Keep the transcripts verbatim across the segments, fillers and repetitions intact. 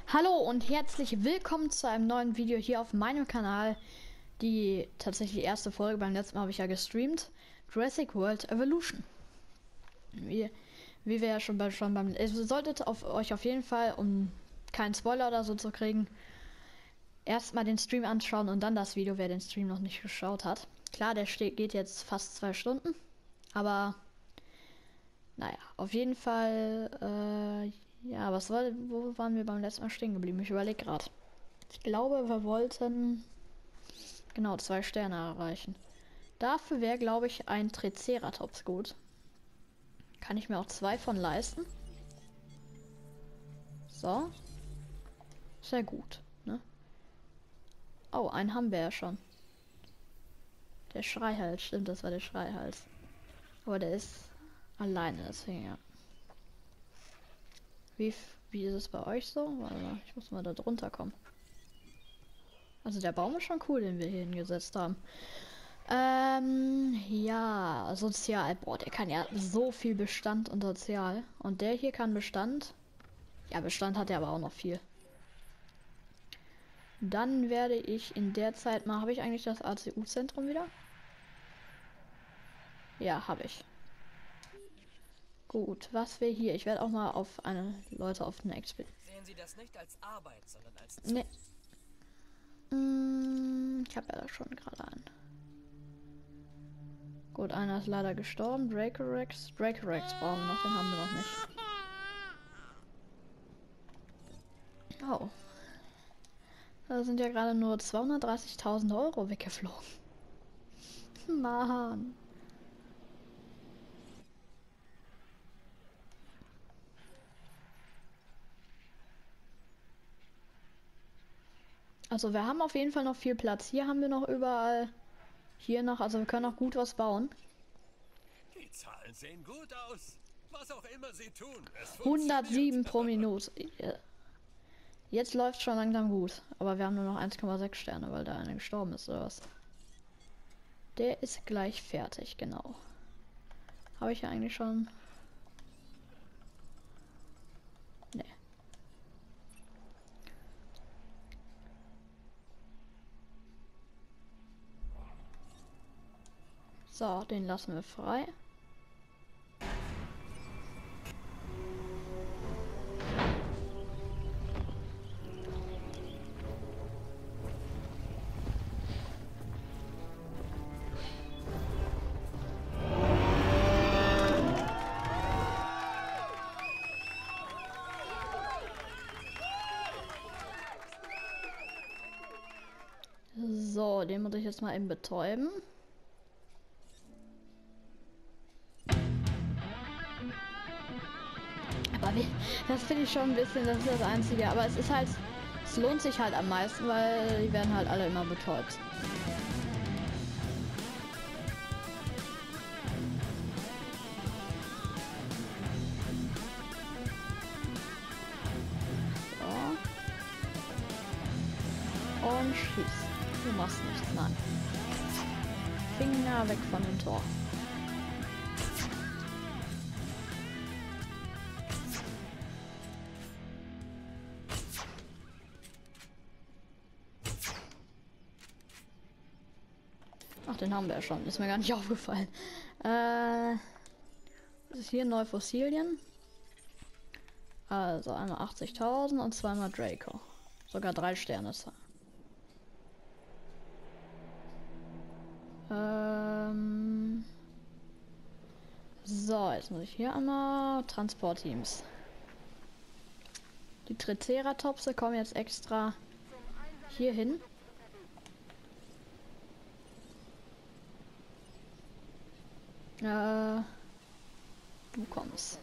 Hallo und herzlich willkommen zu einem neuen Video hier auf meinem Kanal. Die tatsächlich erste Folge, beim letzten Mal habe ich ja gestreamt. Jurassic World Evolution. Wie, wie wir ja schon, bei, schon beim... Ihr solltet auf, euch auf jeden Fall, um keinen Spoiler oder so zu kriegen, erstmal den Stream anschauen und dann das Video, wer den Stream noch nicht geschaut hat. Klar, der steht, geht jetzt fast zwei Stunden, aber naja, auf jeden Fall... Äh, Ja, was war, wo waren wir beim letzten Mal stehen geblieben? Ich überlege gerade. Ich glaube, wir wollten genau zwei Sterne erreichen. Dafür wäre, glaube ich, ein Triceratops gut. Kann ich mir auch zwei von leisten. So. Sehr gut, ne? Oh, einen haben wir ja schon. Der Schreihals, stimmt, das war der Schreihals. Aber der ist alleine, deswegen ja. Wie, wie ist es bei euch so? Warte mal, ich muss mal da drunter kommen. Also der Baum ist schon cool, den wir hier hingesetzt haben. Ähm, ja, Sozial. Boah, der kann ja so viel Bestand und Sozial. Und der hier kann Bestand. Ja, Bestand hat er aber auch noch viel. Dann werde ich in der Zeit mal... Habe ich eigentlich das A C U-Zentrum wieder? Ja, habe ich. Gut, was wir hier... Ich werde auch mal auf eine... Leute auf eine Expedition... Sehen Sie das nicht als Arbeit, sondern als... Ne. Hm, ich habe ja da schon gerade einen. Gut, einer ist leider gestorben. Dracorex. Dracorex brauchen wir noch, den haben wir noch nicht. Oh. Da sind ja gerade nur zweihundertdreißigtausend Euro weggeflogen. Mann. Also wir haben auf jeden Fall noch viel Platz. Hier haben wir noch überall. Hier noch, also wir können auch gut was bauen. Die Zahlen sehen gut aus. Was auch immer sie tun. Es hundertsieben pro Minute. Jetzt läuft schon langsam gut. Aber wir haben nur noch eins Komma sechs Sterne, weil da einer gestorben ist oder was. Der ist gleich fertig, genau. Habe ich ja eigentlich schon. Nee. So, den lassen wir frei. So, den muss ich jetzt mal eben betäuben. Aber wie, das finde ich schon ein bisschen, das ist das Einzige. Aber es ist halt, es lohnt sich halt am meisten, weil die werden halt alle immer betäubt. So. Und schieß. Du machst nichts, nein. Finger weg von dem Tor. Ach, den haben wir ja schon. Ist mir gar nicht aufgefallen. Äh, das ist hier neue Fossilien. Also einmal achtzigtausend und zweimal Draco. Sogar drei Sterne. Ähm, so, jetzt muss ich hier einmal Transportteams. Die Triceratopse kommen jetzt extra hier hin. Äh, du kommst.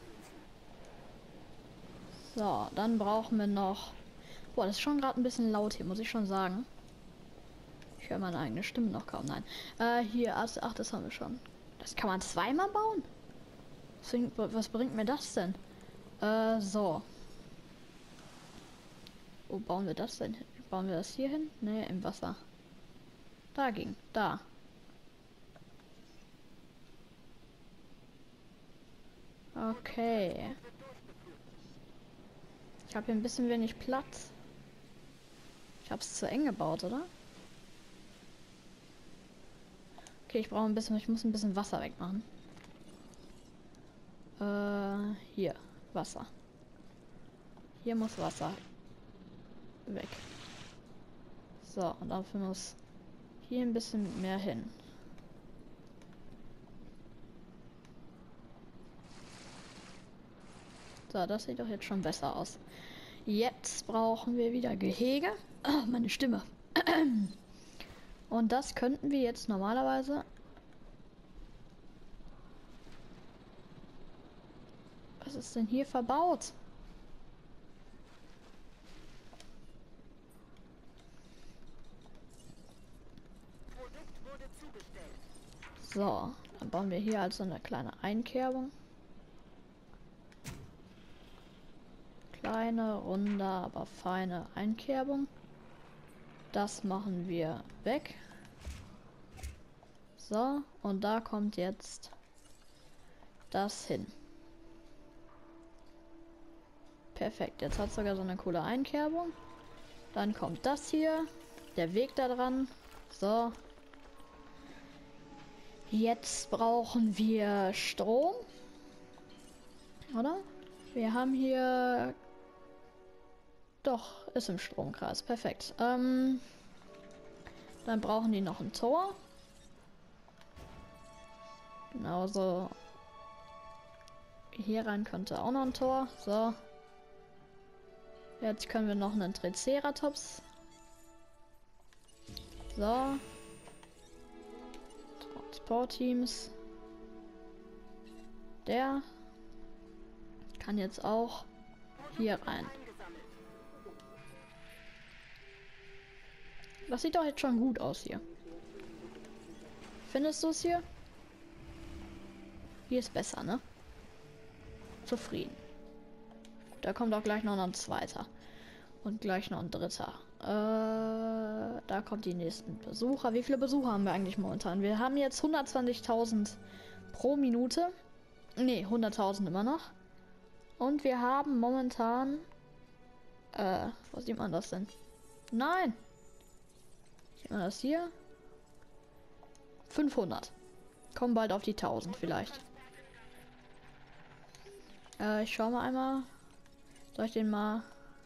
So, dann brauchen wir noch... Boah, das ist schon gerade ein bisschen laut hier, muss ich schon sagen. Ich höre meine eigene Stimme noch kaum. Nein. Äh, hier, ach, das haben wir schon. Das kann man zweimal bauen? Was bringt mir das denn? Äh, so. Wo bauen wir das denn hin? Bauen wir das hier hin? Ne, im Wasser. Da ging. Da. Okay. Ich habe hier ein bisschen wenig Platz. Ich habe es zu eng gebaut, oder? Okay, ich brauche ein bisschen, ich muss ein bisschen Wasser wegmachen. Äh, hier, Wasser. Hier muss Wasser weg. So, und dafür muss hier ein bisschen mehr hin. So, das sieht doch jetzt schon besser aus. Jetzt brauchen wir wieder Gehege. Oh, meine Stimme. Und das könnten wir jetzt normalerweise... Was ist denn hier verbaut? So, dann bauen wir hier also eine kleine Einkerbung. Kleine, runde, aber feine Einkerbung. Das machen wir weg. So, und da kommt jetzt das hin. Perfekt, jetzt hat es sogar so eine coole Einkerbung. Dann kommt das hier, der Weg da dran. So. Jetzt brauchen wir Strom. Oder? Wir haben hier... Doch, ist im Stromkreis. Perfekt. Ähm, dann brauchen die noch ein Tor. Genauso. Hier rein könnte auch noch ein Tor. So. Jetzt können wir noch einen Triceratops. So. Transportteams. Der kann jetzt auch hier rein. Das sieht doch jetzt schon gut aus hier. Findest du es hier? Hier ist besser, ne? Zufrieden. Da kommt auch gleich noch ein zweiter. Und gleich noch ein dritter. Äh, da kommt die nächsten Besucher. Wie viele Besucher haben wir eigentlich momentan? Wir haben jetzt hundertzwanzigtausend pro Minute. Ne, hunderttausend immer noch. Und wir haben momentan... Äh, wo sieht man das denn? Nein! Sieht man das hier? fünfhundert. Kommen bald auf die tausend vielleicht. Äh, ich schau mal einmal. Soll ich den mal...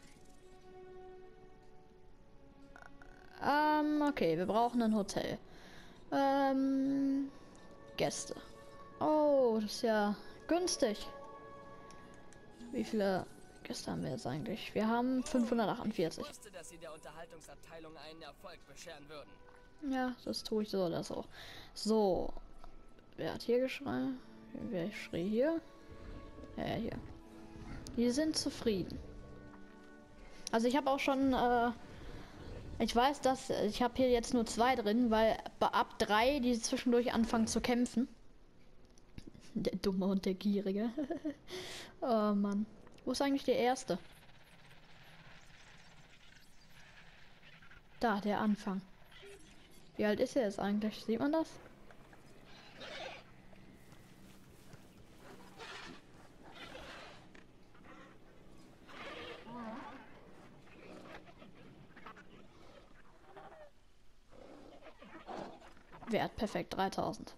Ähm, okay, wir brauchen ein Hotel. Ähm, Gäste. Oh, das ist ja günstig. Wie viele Gäste haben wir jetzt eigentlich? Wir haben fünfhundertachtundvierzig. Ich wusste, dass Sie der Unterhaltungsabteilung einen Erfolg bescheren würden. Ja, das tue ich so oder so. So. Wer hat hier geschrien? Wer schrie hier? Ja, hier. Die sind zufrieden. Also ich habe auch schon, äh, ich weiß, dass ich habe hier jetzt nur zwei drin, weil ab drei die zwischendurch anfangen zu kämpfen. Der Dumme und der Gierige. Oh Mann. Wo ist eigentlich der Erste? Da, der Anfang. Wie alt ist er jetzt eigentlich? Sieht man das? Wert, perfekt, dreitausend.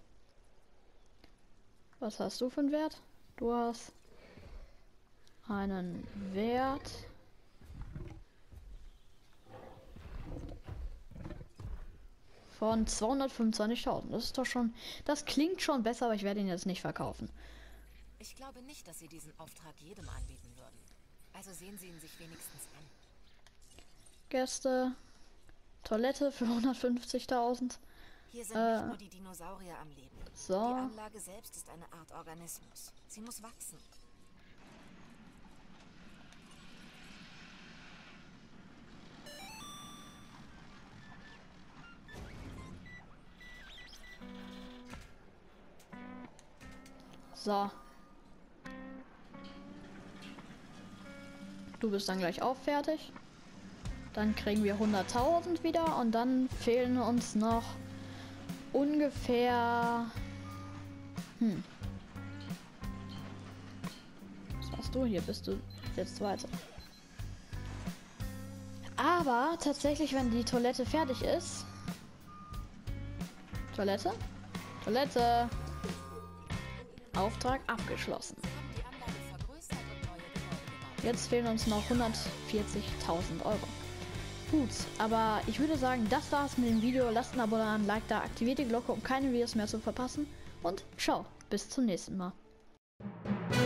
Was hast du für einen Wert? Du hast einen Wert von zweihundertfünfundzwanzigtausend. Das ist doch schon, das klingt schon besser, aber ich werde ihn jetzt nicht verkaufen. Ich glaube nicht, dass Sie diesen Auftrag jedem anbieten würden. Also sehen Sie ihn sich wenigstens an. Gäste, Toilette für hundertfünfzigtausend. Hier sind Äh, nicht nur die Dinosaurier am Leben. So. Die Anlage selbst ist eine Art Organismus. Sie muss wachsen. So. Du bist dann gleich auch fertig. Dann kriegen wir hunderttausend wieder und dann fehlen uns noch ungefähr... Hm. Was hast du hier? Bist du jetzt weiter? Ah, Aber tatsächlich, wenn die Toilette fertig ist... Toilette? Toilette! Auftrag abgeschlossen. Haben die Anlage vergrößert und neue Gebäude gebaut. Jetzt fehlen uns noch hundertvierzigtausend Euro. Gut, aber ich würde sagen, das war's mit dem Video. Lasst ein Abo da, ein Like da, aktiviert die Glocke, um keine Videos mehr zu verpassen. Und ciao, bis zum nächsten Mal.